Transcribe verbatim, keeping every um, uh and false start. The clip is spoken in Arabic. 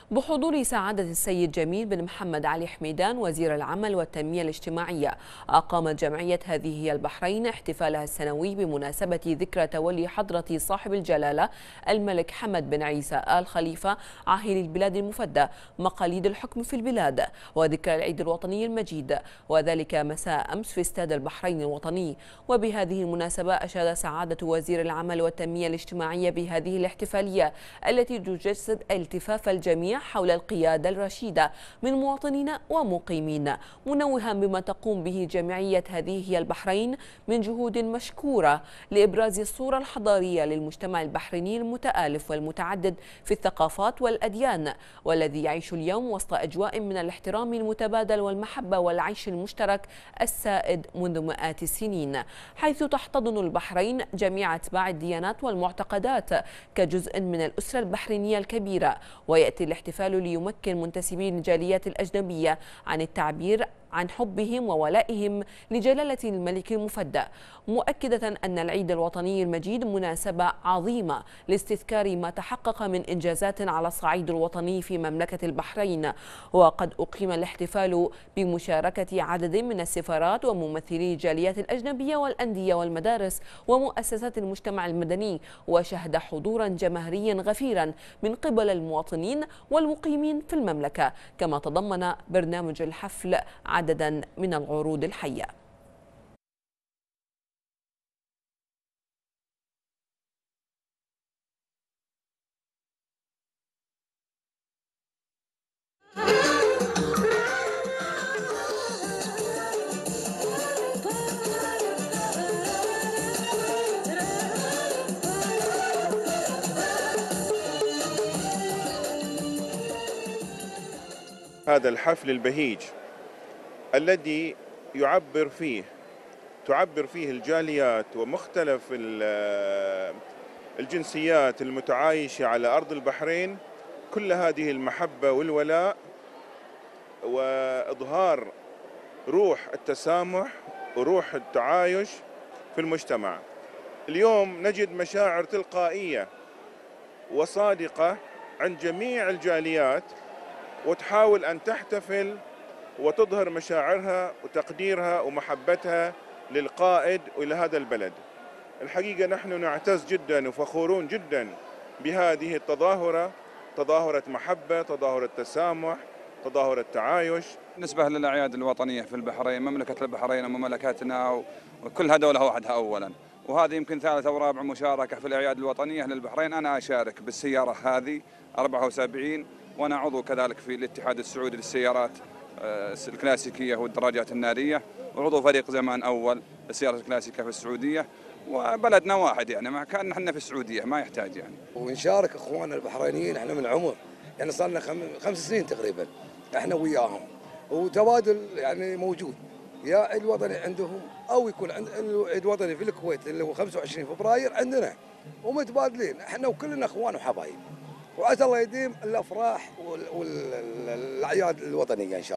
بحضور سعادة السيد جميل بن محمد علي حميدان وزير العمل والتنمية الاجتماعية. أقامت جمعية هذه هي البحرين احتفالها السنوي بمناسبة ذكرى تولي حضرة صاحب الجلالة الملك حمد بن عيسى آل خليفة عاهل البلاد المفدى مقاليد الحكم في البلاد، وذكرى العيد الوطني المجيد، وذلك مساء أمس في استاد البحرين الوطني. وبهذه المناسبة أشاد سعادة وزير العمل والتنمية الاجتماعية بهذه الاحتفالية التي تجسد التفاف الجميع حول القيادة الرشيدة من مواطنين ومقيمين، منوها بما تقوم به جمعية هذه هي البحرين من جهود مشكورة لإبراز الصورة الحضارية للمجتمع البحريني المتآلف والمتعدد في الثقافات والأديان، والذي يعيش اليوم وسط أجواء من الاحترام المتبادل والمحبة والعيش المشترك السائد منذ مئات السنين، حيث تحتضن البحرين جميع أتباع الديانات والمعتقدات كجزء من الأسرة البحرينية الكبيرة. ويأتي الاحتفال ليمكن منتسبي الجاليات الأجنبية عن التعبير عن حبهم وولائهم لجلالة الملك المفدى، مؤكدة أن العيد الوطني المجيد مناسبة عظيمة لاستذكار ما تحقق من إنجازات على الصعيد الوطني في مملكة البحرين. وقد أقيم الاحتفال بمشاركة عدد من السفارات وممثلي الجاليات الأجنبية والأندية والمدارس ومؤسسات المجتمع المدني، وشهد حضورا جماهيريا غفيرا من قبل المواطنين والمقيمين في المملكة، كما تضمن برنامج الحفل عددا من العروض الحية. هذا الحفل البهيج الذي يعبر فيه تعبر فيه الجاليات ومختلف الجنسيات المتعايشة على أرض البحرين كل هذه المحبة والولاء، وإظهار روح التسامح وروح التعايش في المجتمع. اليوم نجد مشاعر تلقائية وصادقة عند جميع الجاليات، وتحاول أن تحتفل وتظهر مشاعرها وتقديرها ومحبتها للقائد ولهذا البلد. الحقيقة نحن نعتز جدا وفخورون جدا بهذه التظاهرة، تظاهرة محبة، تظاهرة تسامح، تظاهرة تعايش. بالنسبة للأعياد الوطنية في البحرين، مملكة البحرين ومملكتنا وكلها دولة وحدها أولا، وهذه يمكن ثالث أو رابع مشاركة في الأعياد الوطنية للبحرين. أنا أشارك بالسيارة هذه أربعة وسبعين، وأنا عضو كذلك في الاتحاد السعودي للسيارات الكلاسيكية والدراجات النارية، وعضو فريق زمان أول للسيارات الكلاسيكية في السعودية، وبلدنا واحد يعني ما كان احنا في السعودية ما يحتاج يعني. ونشارك اخواننا البحرينيين احنا من عمر يعني صار لنا خمس سنين تقريبا احنا وياهم، وتبادل يعني موجود، يا عيد وطني عندهم او يكون عند عيد وطني في الكويت اللي هو خمسة وعشرين فبراير عندنا، ومتبادلين احنا وكلنا اخوان وحبايب، وعسى الله يديم الافراح والاعياد الوطنيه ان شاء الله.